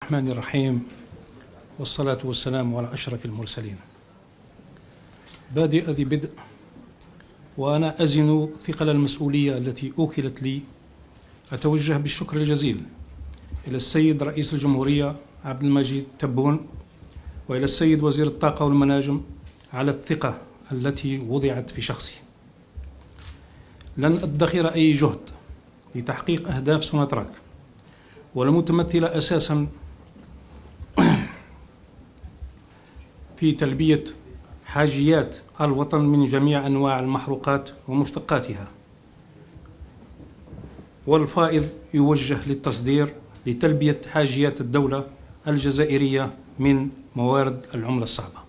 الرحمن الرحيم، والصلاة والسلام على أشرف المرسلين. بادئ ذي بدء، وأنا أزن ثقل المسؤولية التي أوكلت لي. أتوجه بالشكر الجزيل إلى السيد رئيس الجمهورية عبد المجيد تبون، وإلى السيد وزير الطاقة والمناجم على الثقة التي وضعت في شخصي. لن أدخر أي جهد لتحقيق أهداف سوناتراك، والمتمثلة أساساً في تلبية حاجيات الوطن من جميع أنواع المحروقات ومشتقاتها، والفائض يوجه للتصدير لتلبية حاجيات الدولة الجزائرية من موارد العملة الصعبة.